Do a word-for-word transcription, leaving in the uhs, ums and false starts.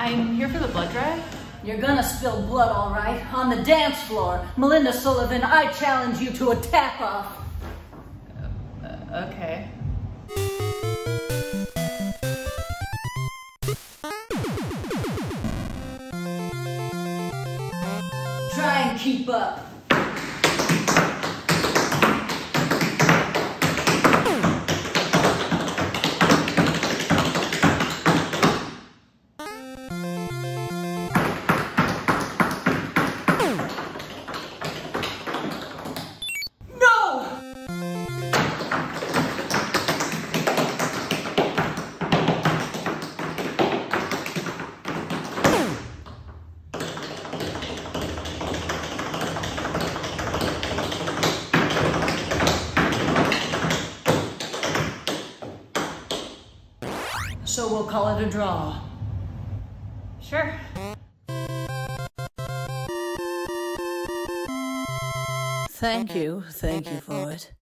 I'm here for the blood drive. You're gonna spill blood, all right, on the dance floor. Melinda Sullivan, I challenge you to a tap-off. Uh, okay. Try and keep up. So we'll call it a draw. Sure. Thank you, thank you for it.